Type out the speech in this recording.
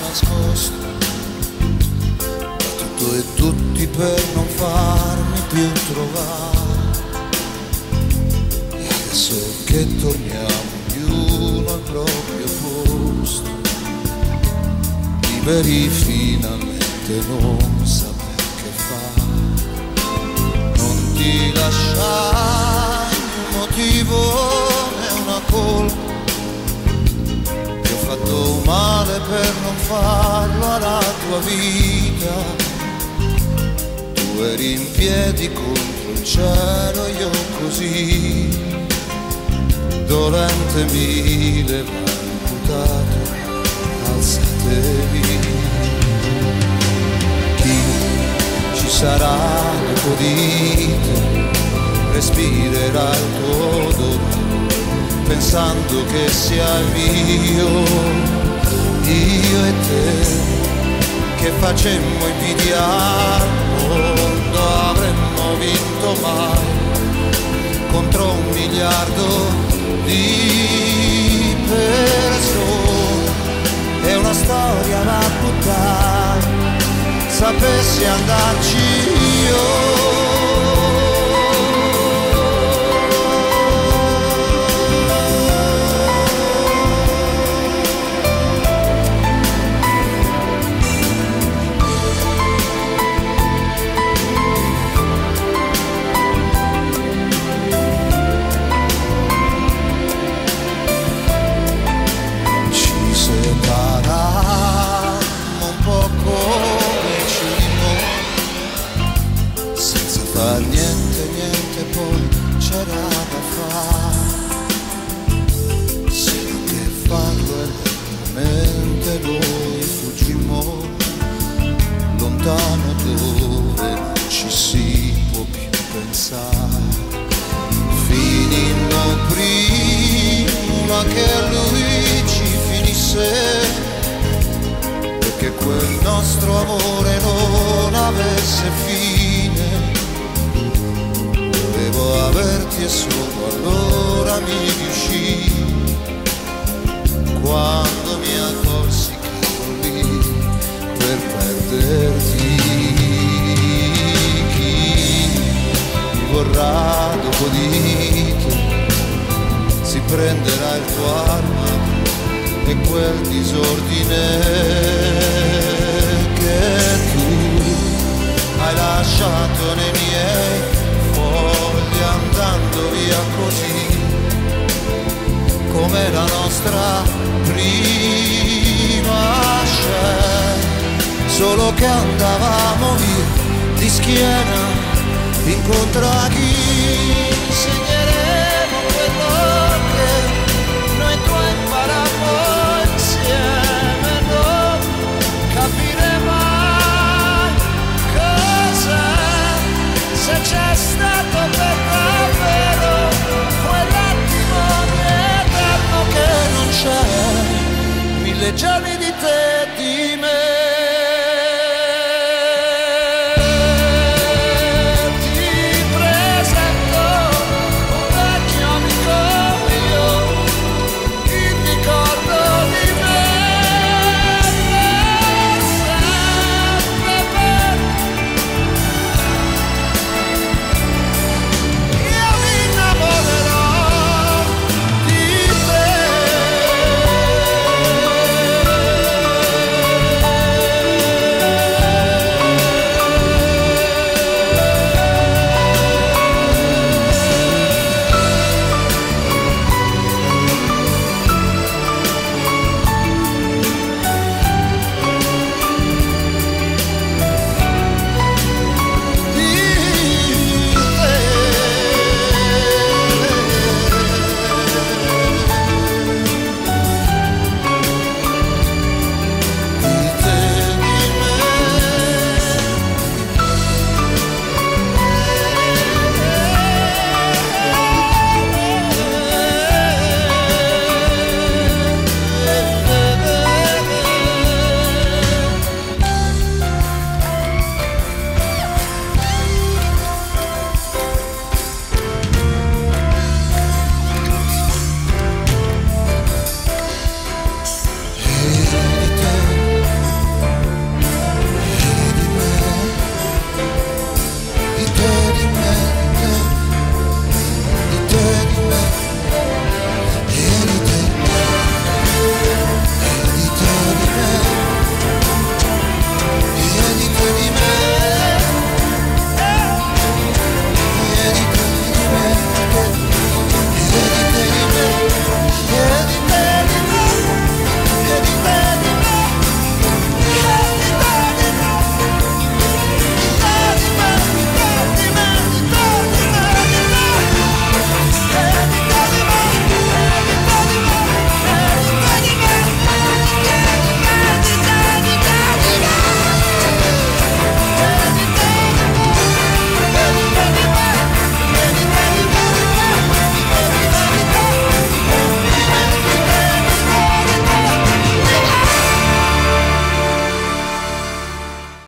nascosto da tutto e tutti per non farmi più trovare. E adesso che torniamo ognuno al proprio posto, liberi finalmente, non saper che fare. Non ti lasciai un motivo né una colpa, ti ho fatto male per non farlo alla tua vita. Tu eri in piedi contro il cielo, io così dolente mi levai imputato, alzatevi. Chi ci sarà dopo di te, respirerà il tuo odore pensando che sia il mio. Io e te che facemmo invidia al mondo, avremmo vinto mai contro 1 miliardo di persone. È una storia da buttare, sapessi andarci io. Niente, poi c'era da fare. Se non che farlo e lentamente noi fuggimmo lontano dove non ci si può più pensare. Finimmo prima che lui ci finisse, perché quel nostro amore non avesse fine. Devo averti e solo allora mi riuscì, quando mi accorsi che ero lì per perderti. Chi mi vorrà dopo di te si prenderà il tuo arma e quel disordine che tu hai lasciato nei miei fogli, andando via così come la nostra prima scena. Solo che andavamo via di schiena incontro a chi. Insegneremo quello che noi due imparammo insieme, non capire mai cos'è, se c'è stato per davvero quell'attimo di eterno che non c'è. 1000 giorni di te, di